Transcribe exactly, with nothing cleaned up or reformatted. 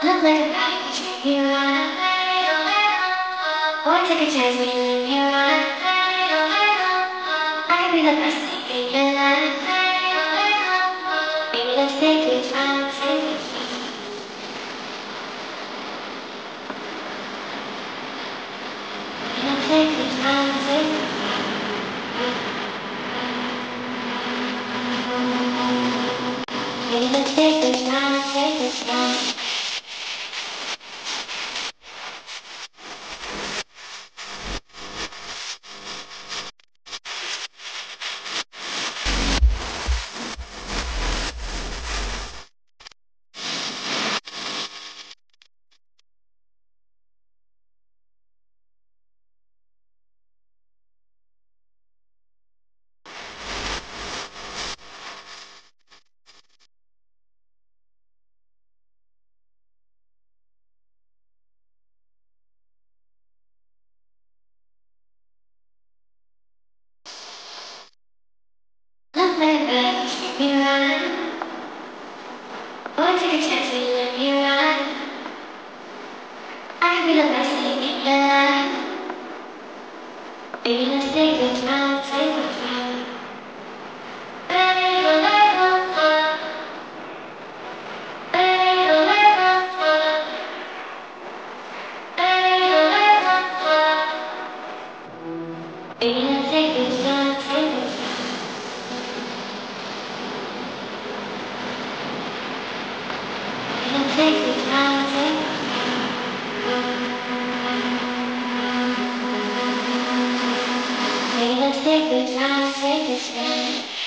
Look like a package when you run. Boy, take a chance when you leave me run. I could be the best thing in your life. Baby, let's take it time, take it time. Baby, let's take it time, take it time. Baby, let's take it time, take it time. Look like a package when you run. Boy, take a chance when you leave me run. I could be the best thing in your life. Baby, let's take it time, take it time. Baby, don't let go fall. Baby, don't let go fall. Baby, don't let go fall. Baby, let's take it time, take it time. Baby, let's take it time, take it time. Baby, let's take it time, take it time.